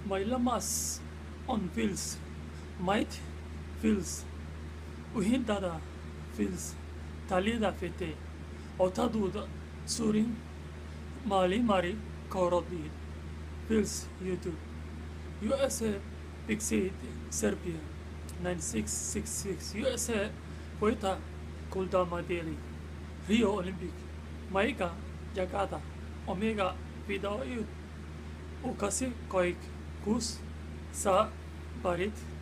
Mailamas on Fields, Might Fields, Uhindada Fields, Talida Fete, Otaduda Surin, Mali Mari Korodi, Fields YouTube, USA Pixie Serbia 9666, USA Poeta Kuldama Delhi, Rio Olympic, Maika Jakarta, Omega Vida Ukasi Koik Kus Sa Barit